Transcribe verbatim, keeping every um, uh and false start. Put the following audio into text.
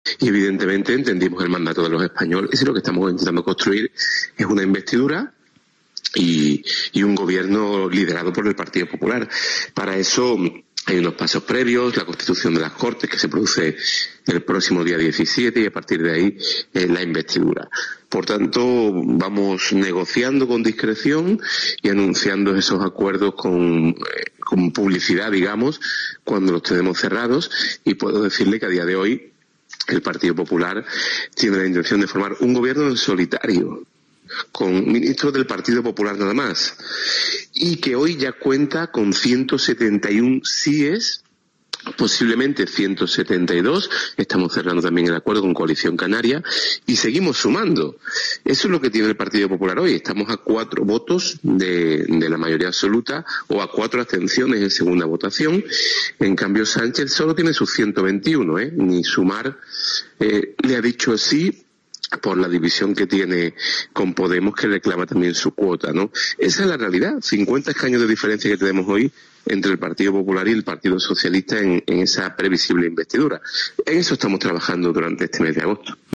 Y evidentemente entendimos el mandato de los españoles y lo que estamos intentando construir es una investidura y, y un gobierno liderado por el Partido Popular. Para eso hay unos pasos previos, la constitución de las Cortes, que se produce el próximo día diecisiete, y a partir de ahí eh, la investidura. Por tanto, vamos negociando con discreción y anunciando esos acuerdos con, eh, con publicidad, digamos, cuando los tenemos cerrados, y puedo decirle que a día de hoy el Partido Popular tiene la intención de formar un gobierno en solitario, con ministros del Partido Popular nada más, y que hoy ya cuenta con ciento setenta y uno síes, posiblemente ciento setenta y dos, estamos cerrando también el acuerdo con Coalición Canaria, y seguimos sumando. Eso es lo que tiene el Partido Popular hoy, estamos a cuatro votos de, de la mayoría absoluta, o a cuatro abstenciones en segunda votación. En cambio Sánchez solo tiene sus ciento veintiuno, ¿eh? Ni Sumar eh, le ha dicho sí por la división que tiene con Podemos, que reclama también su cuota, ¿no? Esa es la realidad, cincuenta escaños de diferencia que tenemos hoy entre el Partido Popular y el Partido Socialista en, en esa previsible investidura. En eso estamos trabajando durante este mes de agosto.